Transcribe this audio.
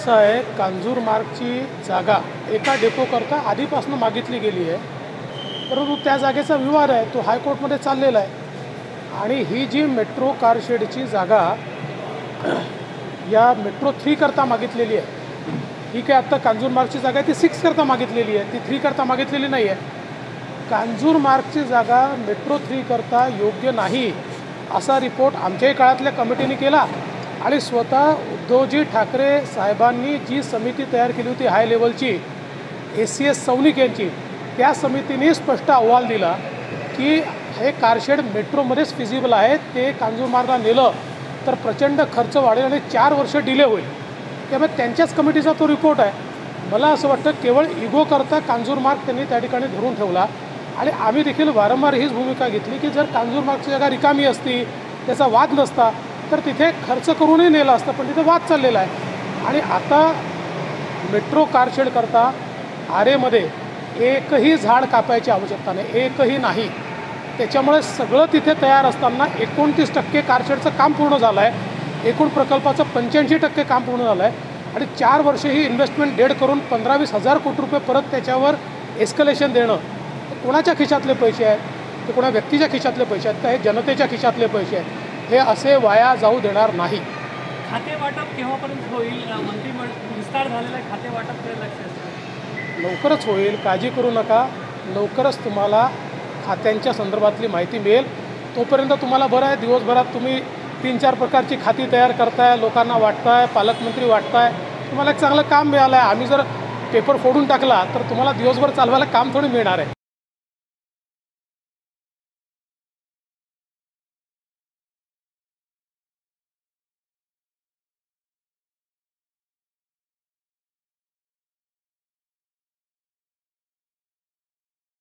असं आहे, कांजूरमार्गची जागा एका डेपोकरता आधीपासून मागितली गेली आहे, परंतु त्या जागेचा विवाद आहे तो हायकोर्टमध्ये चाललेला आहे. आणि ही जी मेट्रो कारशेडची जागा या मेट्रो 3 करता मागितलेली आहे. ही काय आत्ता कांजूरमार्गची जागा आहे ती 6 करता मागितलेली आहे, ती 3 करता मागितलेली नाही आहे. कांजूरमार्गची जागा मेट्रो 3 करता योग्य नाही असा रिपोर्ट आमच्याही काळातल्या कमिटीने केला आणि स्वतः उद्धवजी ठाकरे साहेबांनी जी समिती तयार केली होती हाय लेवलची ACS सौनिक यांची, त्या समितीने स्पष्ट अहवाल दिला की हे कारशेड मेट्रोमध्येच फिजिबल आहे. ते कांजूरमार्गला नेलं तर प्रचंड खर्च वाढेल आणि 4 वर्ष डिले होईल. त्यामुळे त्यांच्याच कमिटीचा तो रिपोर्ट आहे. मला असं वाटतं केवळ इगो करता कांजूरमार्ग त्यांनी त्या ठिकाणी धरून ठेवला आणि आम्ही देखील वारंवार हीच भूमिका घेतली की जर कांजूरमार्गची जागा रिकामी असती, त्याचा वाद नसता, तर तिथे खर्च करूनही नेलं असतं, पण तिथे वाद चाललेला आहे. आणि आता मेट्रो कारशेड करता आरेमध्ये एकही झाड कापायची आवश्यकता नाही, एकही नाही. त्याच्यामुळे सगळं तिथे तयार असताना 29% कारशेडचं काम पूर्ण झालं आहे, एकूण प्रकल्पाचं 85% काम पूर्ण झालं आहे आणि 4 वर्षे ही इन्व्हेस्टमेंट डेड करून 15-20 हजार कोटी रुपये परत त्याच्यावर एस्कलेशन देणं, कोणाच्या खिशातले पैसे आहेत? ते कोणा व्यक्तीच्या खिशातले पैसे आहेत का? हे जनतेच्या खिशातले पैसे आहेत. हे असे वाया जाऊ देणार नाही. खाते वाटप केव्हापर्यंत होईल? मंत्रिमंडळ विस्तार झालेला आहे, खाते वाटप लक्षात लवकरच होईल, काळजी करू नका. लवकरच तुम्हाला खात्यांच्या संदर्भातली माहिती मिळेल. तोपर्यंत तुम्हाला बरं आहे, दिवसभरात तुम्ही 3-4 प्रकारची खाती तयार करताय, लोकांना वाटताय, पालकमंत्री वाटताय, तुम्हाला एक चांगलं काम मिळालं आहे. आम्ही जर पेपर फोडून टाकला तर तुम्हाला दिवसभर चालवायला काम थोडी मिळणार आहे.